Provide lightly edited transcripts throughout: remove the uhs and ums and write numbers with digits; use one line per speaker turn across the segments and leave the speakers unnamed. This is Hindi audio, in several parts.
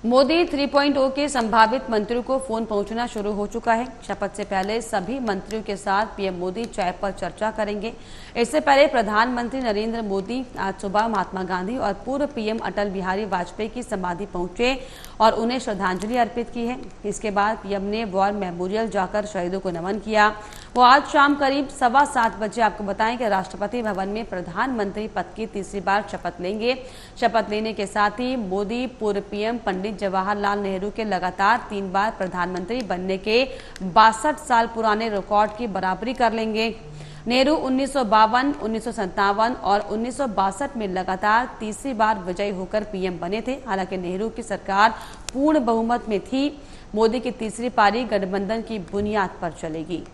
मोदी 3.0 के संभावित मंत्रियों को फोन पहुंचना शुरू हो चुका है। शपथ से पहले सभी मंत्रियों के साथ पीएम मोदी चाय पर चर्चा करेंगे। इससे पहले प्रधानमंत्री नरेंद्र मोदी आज सुबह महात्मा गांधी और पूर्व पीएम अटल बिहारी वाजपेयी की समाधि पहुंचे और उन्हें श्रद्धांजलि अर्पित की है। इसके बाद पीएम ने वॉर मेमोरियल जाकर शहीदों को नमन किया। वो आज शाम करीब 7:15 बजे आपको बताएं कि राष्ट्रपति भवन में प्रधानमंत्री पद की तीसरी बार शपथ लेंगे। शपथ लेने के साथ ही मोदी पूर्व पीएम पंडित जवाहरलाल नेहरू के लगातार 3 बार प्रधानमंत्री बनने के 62 साल पुराने रिकॉर्ड की बराबरी कर लेंगे। नेहरू 1952, 1957 और 1962 में लगातार तीसरी बार विजयी होकर पीएम बने थे। हालांकि नेहरू की सरकार पूर्ण बहुमत में थी। मोदी की तीसरी पारी गठबंधन की बुनियाद पर चलेगी।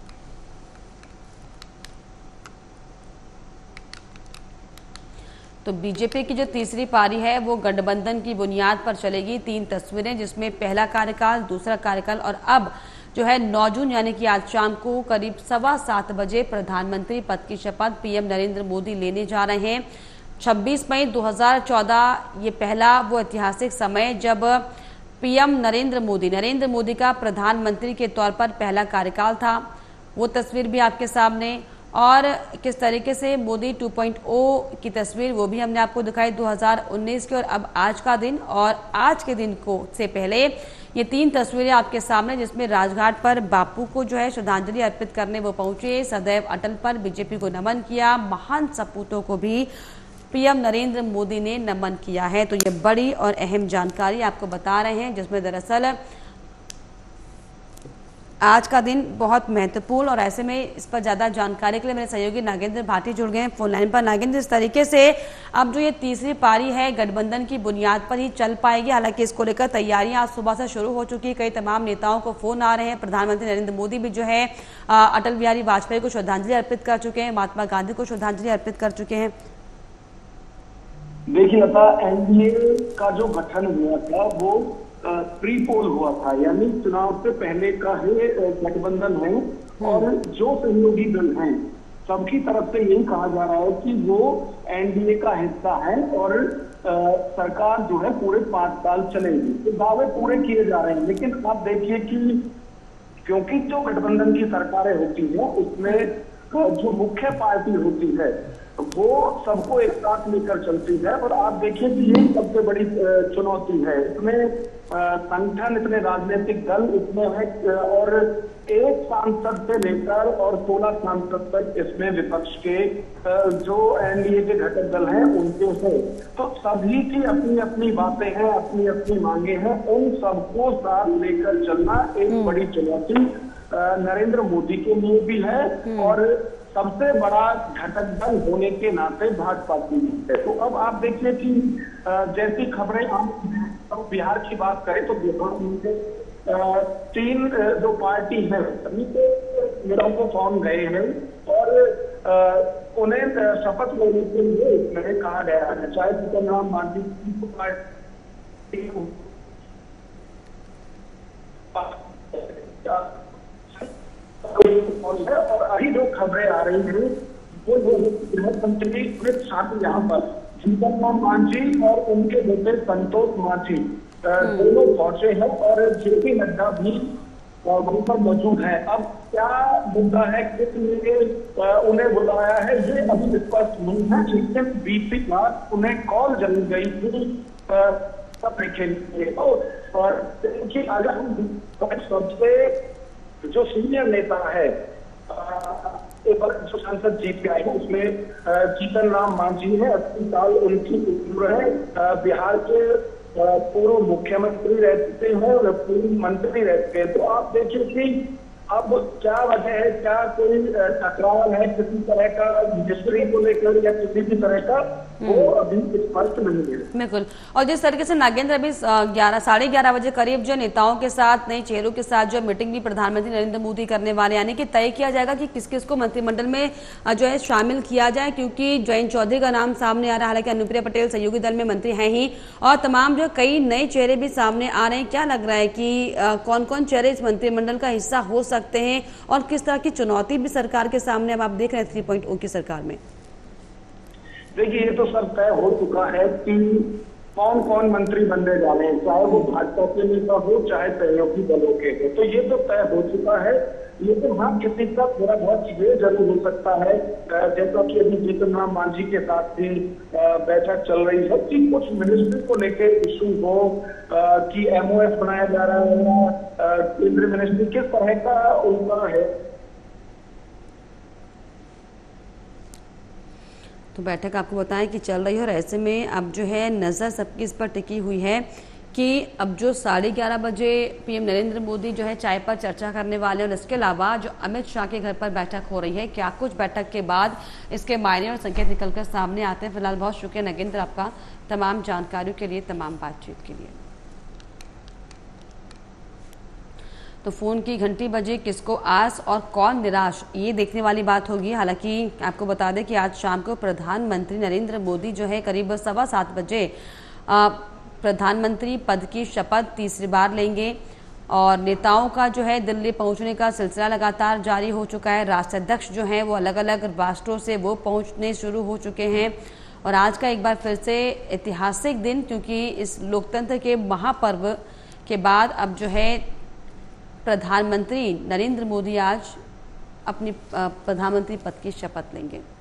तो बीजेपी की जो तीसरी पारी है वो गठबंधन की बुनियाद पर चलेगी। 3 तस्वीरें, जिसमें पहला कार्यकाल, दूसरा कार्यकाल और अब जो है 9 जून यानी कि आज शाम को करीब 7:15 बजे प्रधानमंत्री पद की शपथ पीएम नरेंद्र मोदी लेने जा रहे हैं। 26 मई 2014 ये पहला वो ऐतिहासिक समय जब पीएम नरेंद्र मोदी का प्रधानमंत्री के तौर पर पहला कार्यकाल था। वो तस्वीर भी आपके सामने, और किस तरीके से मोदी 2.0 की तस्वीर वो भी हमने आपको दिखाई 2019 की, और अब आज का दिन, और आज के दिन को से पहले ये 3 तस्वीरें आपके सामने, जिसमें राजघाट पर बापू को जो है श्रद्धांजलि अर्पित करने वो पहुंचे। सदैव अटल पर बीजेपी को नमन किया। महान सपूतों को भी पीएम नरेंद्र मोदी ने नमन किया है। तो ये बड़ी और अहम जानकारी आपको बता रहे हैं, जिसमें दरअसल आज का दिन बहुत महत्वपूर्ण, और ऐसे में इस पर ज्यादा जानकारी के लिए मेरे सहयोगी नागेंद्र भाटी जुड़ गए हैं फोन लाइन पर। नागेंद्र, इस तरीके से अब जो ये तीसरी पारी है गठबंधन की बुनियाद पर ही चल पाएगी। हालांकि इसको लेकर तैयारियां आज सुबह से शुरू हो चुकी है। कई तमाम नेताओं को फोन आ रहे हैं। प्रधानमंत्री नरेंद्र मोदी भी जो है अटल बिहारी वाजपेयी को श्रद्धांजलि अर्पित कर चुके हैं, महात्मा गांधी को श्रद्धांजलि अर्पित कर चुके हैं।
देखिए लता, एनडीए का जो गठन हुआ था वो प्री पोल हुआ था, यानी चुनाव से पहले का ही गठबंधन है। और जो सहयोगी दल हैं सबकी तरफ से यही कहा जा रहा है कि वो एनडीए का हिस्सा है और सरकार जो है पूरे 5 साल चलेगी। तो दावे पूरे किए जा रहे हैं। लेकिन आप देखिए कि क्योंकि जो गठबंधन की सरकारें होती है उसमें जो मुख्य पार्टी होती है वो सबको एक साथ लेकर चलती है। और आप देखिए कि ये सबसे बड़ी चुनौती है। इसमें संगठन, इतने राजनीतिक दल इसमें है, और 1 सांसद से लेकर और 16 सांसद तक इसमें विपक्ष के जो एनडीए के घटक दल हैं उनके हैं। तो सभी की अपनी अपनी बातें हैं, अपनी अपनी मांगे हैं। उन सबको साथ लेकर चलना एक बड़ी चुनौती नरेंद्र मोदी के लिए भी है, और सबसे बड़ा घटक दल होने के नाते भाजपा की है। तो अब आप देखिए कि जैसी खबरें हम बिहार की बात करें तो बिहार में 3 जो पार्टी है सभी को नेताओं को फोन गए हैं और उन्हें शपथ लेने के लिए इसमें कहा गया है। चाहे जीतन राम मांझी पार्टी और अभी जो खबरें आ रही हैं वो गृहमंत्री अमित शाह यहाँ पर जीतन राम मांझी और उनके बेटे संतोष मांझी दोनों पहुंचे हैं, और जेपी नड्डा भी वहां पर मौजूद है। अब क्या मुद्दा है, किस लिए उन्हें बुलाया है ये अभी स्पष्ट नहीं है। लेकिन बीती रात उन्हें कॉल जल गई थी सफर के लिए। और देखिए अगर हम सबसे जो सीनियर नेता है एक बार जो सांसद जीत के आए हैं उसमें जीतन राम मांझी है। 80 साल उनकी उम्र है। बिहार के पूर्व मुख्यमंत्री रह चुके हैं और पूर्व मंत्री रह चुके हैं। तो आप देखिए कि अब क्या वजह है, क्या कोई टकराव है किसी तरह का मिनिस्ट्री को लेकर या किसी भी तरह का, वो अभी स्पष्ट नहीं है।
बिल्कुल। और जिस तरीके से नागेंद्र अभी 11-11:30 बजे करीब जो नेताओं के साथ, नए चेहरों के साथ जो मीटिंग भी प्रधानमंत्री नरेंद्र मोदी करने वाले, यानी कि तय किया जाएगा कि किस किस को मंत्रिमंडल में जो है शामिल किया जाए, क्योंकि जयंत चौधरी का नाम सामने आ रहा है। हालांकि अनुप्रिया पटेल सहयोगी दल में मंत्री हैं ही, और तमाम जो कई नए चेहरे भी सामने आ रहे हैं। क्या लग रहा है कि कौन कौन चेहरे इस मंत्रिमंडल का हिस्सा हो सकते हैं, और किस तरह की चुनौती भी सरकार के सामने अब आप देख रहे हैं 3.0 की सरकार में?
देखिए ये तो सब तय हो चुका है कि कौन कौन मंत्री बनने जा रहे हैं, चाहे वो भाजपा के नेता हो चाहे सहयोगी दलों के हो। तो ये तो तय हो चुका है, लेकिन हाँ किसी का थोड़ा बहुत ये जरूर हो सकता है, जैसा कि अभी जीतन राम मांझी के साथ भी बैठक चल रही है कि कुछ मिनिस्ट्री को लेकर इशू हो, कि MOF बनाया जा रहा है, केंद्रीय मिनिस्ट्री किस तरह का उनका है।
तो बैठक आपको बताएं कि चल रही है और ऐसे में अब जो है नज़र सबकी इस पर टिकी हुई है कि अब जो 11:30 बजे PM नरेंद्र मोदी जो है चाय पर चर्चा करने वाले हैं और इसके अलावा जो अमित शाह के घर पर बैठक हो रही है, क्या कुछ बैठक के बाद इसके मायने और संकेत निकलकर सामने आते हैं। फिलहाल बहुत शुक्रिया नगेंद्र आपका तमाम जानकारियों के लिए, तमाम बातचीत के लिए। तो फोन की घंटी बजे, किसको आस और कौन निराश, ये देखने वाली बात होगी। हालांकि आपको बता दें कि आज शाम को प्रधानमंत्री नरेंद्र मोदी जो है करीब 7:15 बजे प्रधानमंत्री पद की शपथ तीसरी बार लेंगे और नेताओं का जो है दिल्ली पहुंचने का सिलसिला लगातार जारी हो चुका है। राष्ट्राध्यक्ष जो हैं वो अलग अलग राष्ट्रों से वो पहुंचने शुरू हो चुके हैं और आज का एक बार फिर से ऐतिहासिक दिन, क्योंकि इस लोकतंत्र के महापर्व के बाद अब जो है प्रधानमंत्री नरेंद्र मोदी आज अपनी प्रधानमंत्री पद की शपथ लेंगे।